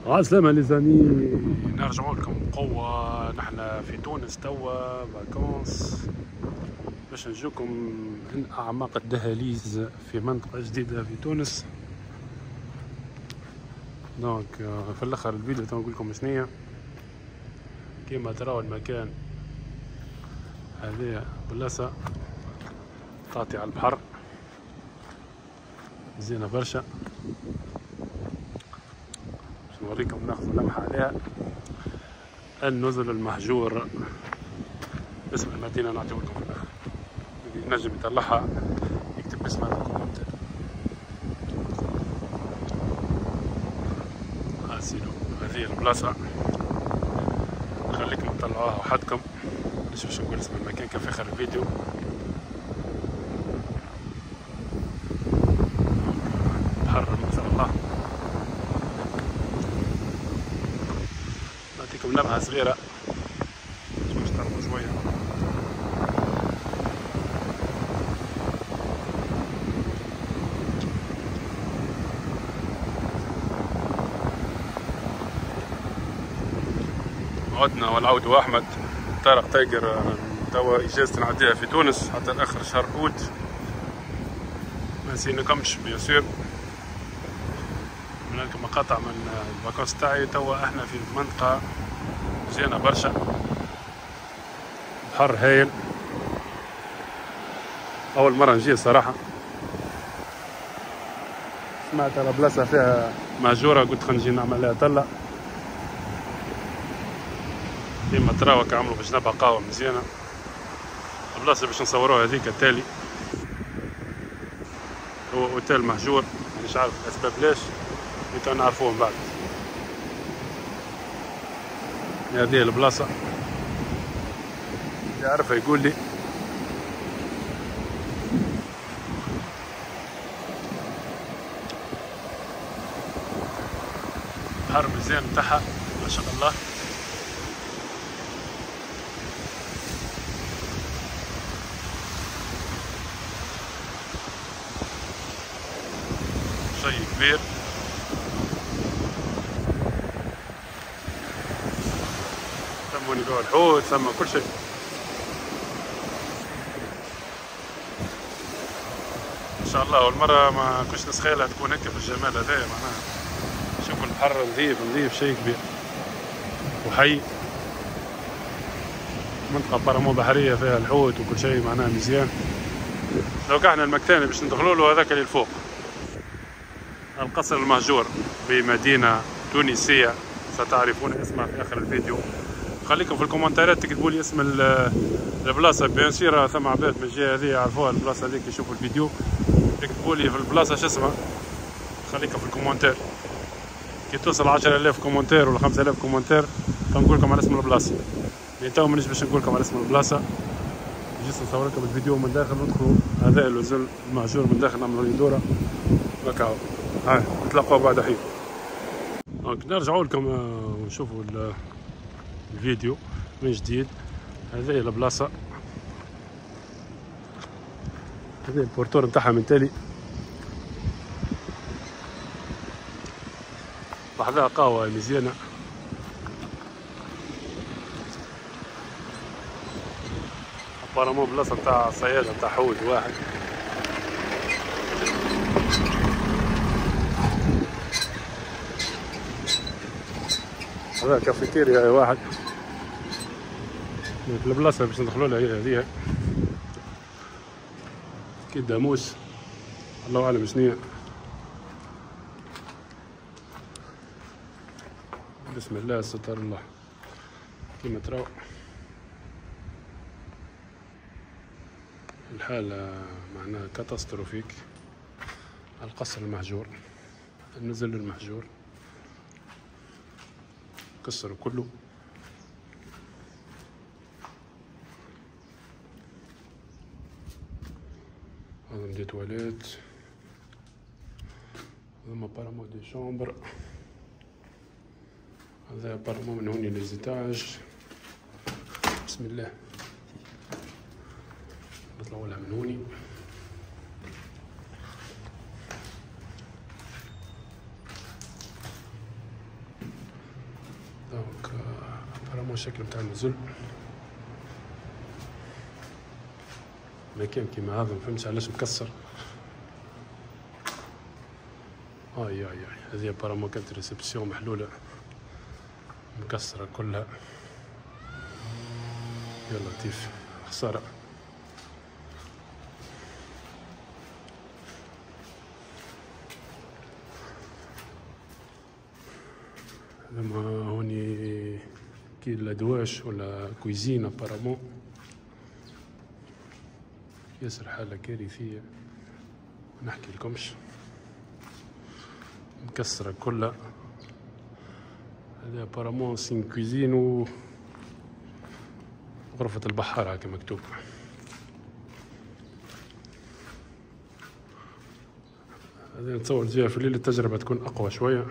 عسلامة ليزامي، نرجعوا لكم بقوة. نحن في تونس توا فاكونس باش نجوكم من أعماق الدهاليز في منطقة جديدة في تونس. دونك في الآخر الفيديو تنقول لكم شنية. كيما تراو المكان هذه بلاصة تعطي على البحر زينة برشا. باش نوريكم ناخذ لمحة عليها. النزل المهجور اسم المدينة نعطيو لكم في الآخر، اللي نجم يطلعها يكتب اسمها في الكومنتات. سيدو هذه البلاصة خليكم تطلعوها وحدكم. باش نقول اسم المكان كيف آخر الفيديو. بحر ما شاء الله. نعطيكم لمحة صغيرة باش تقربوا شوية. عدنا والعود أحمد طارق تايجر. توا إجازة نعديها في تونس حتى آخر شهر أوت، ما نسيناكمش بيان سور. من لكم مقاطع من الفاكونس تاعي. توا احنا في منطقة زينة برشا، بحر هايل. أول مرة نجي صراحة. سمعت على بلاصة فيها مهجورة، قلت خلينا نجي نعمل لها طلة. كيما تراو عملوا في جنبها قهوة مزيانة. البلاصة باش نصوروها هذيك التالي هو اوتيل مهجور، مش عارف الأسباب ليش، انتوا نعرفوهم بعد. هذه البلاصة اللي يعرفها يقول لي. بحر مزيان متاعها ما شاء الله. شيء كبير. ثم نبيعوا الحوت، ثم كل شيء. ان شاء الله اول مره ما كنتش نتخيلها تكون هكا بالجمال هذايا. معناها شوفوا البحر نظيف شيء كبير وحي. منطقه بارامو بحريه فيها الحوت وكل شيء معناها مزيان. لو كان المكان باش ندخلوا له هذاك اللي الفوق القصر المهجور بمدينه تونسيه ستعرفون اسمها في اخر الفيديو. خليكم في الكومنتات تكتبوا لي اسم البلاصه. بيان سير ثم عباد من الجهه هذه يعرفوها البلاصه هذيك يشوفوا الفيديو. تكتبوا لي في البلاصه شو اسمها. خليكم في الكومنتات. كي توصل 10,000 كومنتير ولا 5,000 كومنتير فنقول لكم على اسم البلاصه. يعني تو مانيش باش نقول لكم على اسم البلاصه، جيت نصور لكم الفيديو من داخل. ندخلوا هذا النزل المهجور من داخل، نعملوا لي دوره هكا. هاي نتلاقاو بعد حين. دونك نرجعوا لكم ونشوفوا الفيديو من جديد. هذه هي البلاصه، هذه البورتور نتاعها من تالي. بحذاها قهوه مزيانه. بارامو بلاصه نتاع صيادة نتاع حوت واحد. هذا كافيتيريا واحد. في البلاصه باش ندخلوا لها هي هذيا اكيد داموس، الله اعلم شنيا. بسم الله ستر الله. كيما تراو الحالة معناها كاتاستروفيك. القصر المهجور، النزل المهجور كسر كله. هذا دي تواليت، هذا بارامو دي شومبر، هذا بارامو من هوني ليزيتاج. بسم الله نطلعوا لها من هوني. الشكل بتاع النزول. مكان كيما هذا مفهمتش علاش مكسر. اي هذه ابارامون كانت ريسبسيون محلولة مكسرة كلها. يا لطيف خسارة. لما هوني كي الادواش ولا كويزين ابارامون ياسر حالة كارثية نحكي لكمش، مكسرة كلها. هذا ابارامون سين كويزين وغرفة البحارة هكا مكتوب. هذا نتصور جاية في الليل التجربة تكون أقوى شوية.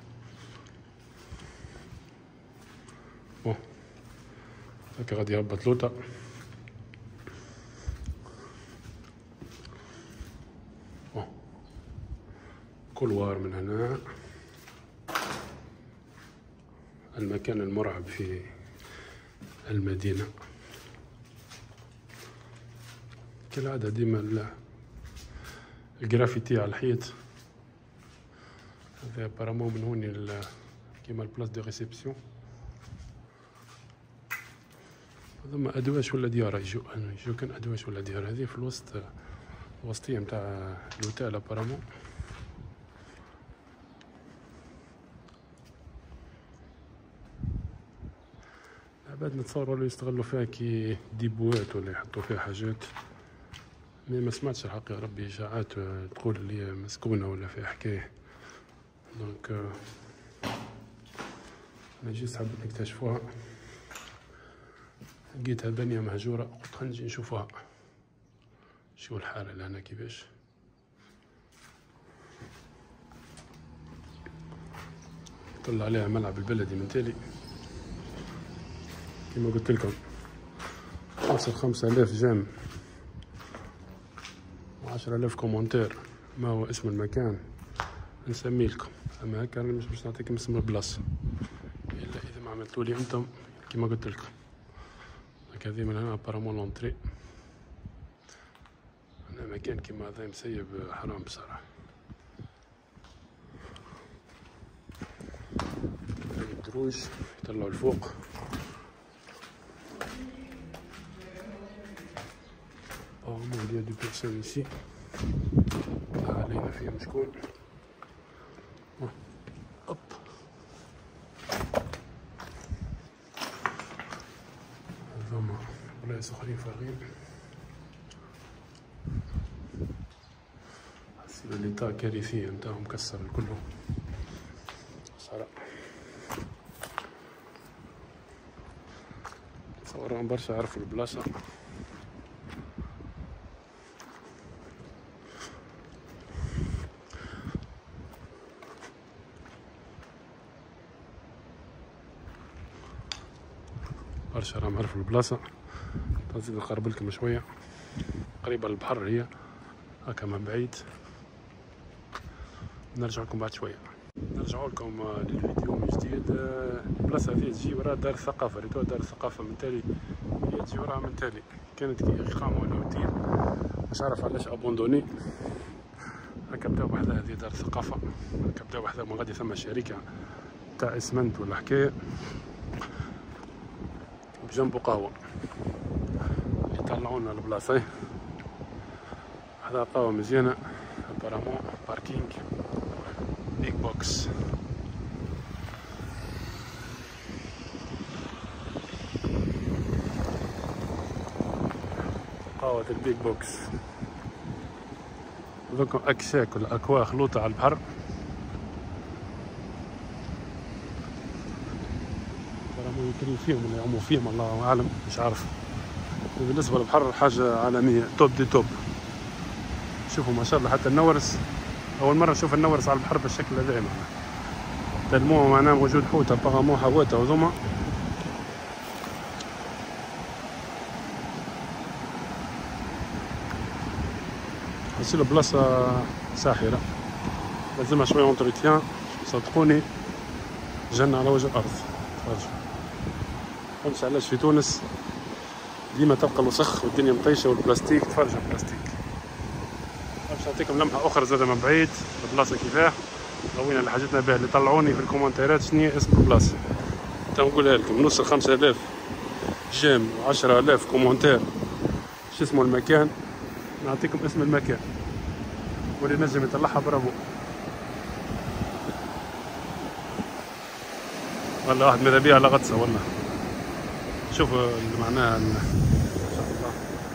هكا غادي يهبط لوطة. كولوار من هنا. المكان المرعب في المدينة كالعادة، ديما الجرافيتي على الحيط. هذا ابارامون من هوني كيما البلاص دو ريسبسيون. هذوما ادواش ولا ديار يجو كان ادواش ولا ديار. هذه في الوسط الوسطية متاع لوتيل ابارامون. بعد نتصور ولا يستغلوا فيها كي ديبوات ولا يحطوا فيها حاجات. ما سمعتش الحقيقة ربي إشاعات تقول اللي مسكونة ولا فيها حكاية. دونك أنا جيت حبيت نكتشفوها، لقيتها بنية مهجورة قلت خلينا نجي نشوفوها شو الحالة لهنا كيفاش. طلع عليها ملعب البلدي من تالي كما قلت لكم. وصل 5000 جيم و10,000 كومنتير ما هو اسم المكان نسميه لكم. اما هكا مش باش نعطيكم اسم البلاصه الا اذا ما عملتولي انتم كما قلت لكم. هذه من هنا ابارامون لونطري. انا مكان كيما هذا مسيب حرام بصراحه. الدروج يطلعوا الفوق. il y a deux personnes ici. علينا فيها شكون. هوب هذوما بلايص اخرين فارغين. حسيت ليطا كارثية نتاعهم مكسر الكل صراحة. تصورهم برشا عرفوا البلاصة. برشا راهم عرفوا البلاصة. نزيد نقرب لكم شوية. قريبة للبحر هي هكا من بعيد. نرجع لكم بعد شوية. نرجع لكم للفيديو من جديد. البلاصة هذه تجي وراها دار الثقافة، ريتوها دار الثقافة من تالي. هي تجي وراها من تالي. كانت إقامة ولا أوتيل مش عارف علاش أبوندوني. هكا بداو بحذا هذه دار الثقافة. هكا بداو بحذا من غادي ثم شركة تاع إسمنت ولا حكاية. بجنبو قهوة يطلعونا البلاصة. هذا قهوة مزيانة ابارامون. باركينج بيج بوكس. قهوة البيج بوكس. هذوكم أكشاك ولا أكواخ لوطة على البحر. يمكن فيهم ولا يعوموا فيهم الله اعلم مش عارف. بالنسبه للبحر حاجه عالميه توب دي توب. شوفوا ما شاء الله حتى النورس اول مره نشوف النورس على البحر بالشكل هذا. تلموه معناه موجود حوت ابارامون حواته وذوما. بس البلاصه ساحره لازمها شويه اونتروتيان صدقوني. جنة على وجه الارض. تفرجوا فهمتش علاش في تونس ديما تلقى الوسخ والدنيا مطيشه والبلاستيك تفرج البلاستيك. باش نعطيكم لمحه اخرى زاده من بعيد البلاصه كيفاه روينا اللي حاجتنا بها. اللي طلعوني في الكومنتيرات شنو اسم البلاصه تنقولها لكم. نوصل 5000 جيم و10000 كومنتير شو اسمه المكان، نعطيكم اسم المكان واللي نجم يطلعها برافو. والله واحد ماذا بيها على غطسه. والله شوفوا اللي معناها ما شاء الله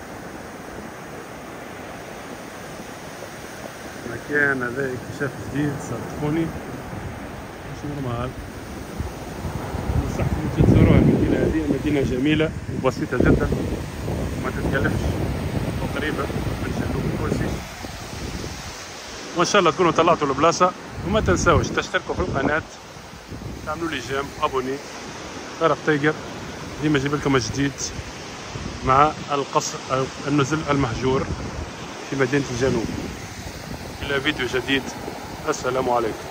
المكان هذا اكتشاف جديد صدقوني مش نورمال. ننصحكم تزوروها المدينة هذه، مدينة جميلة وبسيطة جدا وما تتكلفش وقريبة من الجنوب التونسي. وان شاء الله تكونوا طلعتوا البلاصة. وما تنساوش تشتركوا في القناة، تعملوا لي جيم ابوني. طارق تايجر ديما نجيب لكم جديد مع القصر النزل المهجور في مدينة الجنوب. إلى فيديو جديد، السلام عليكم.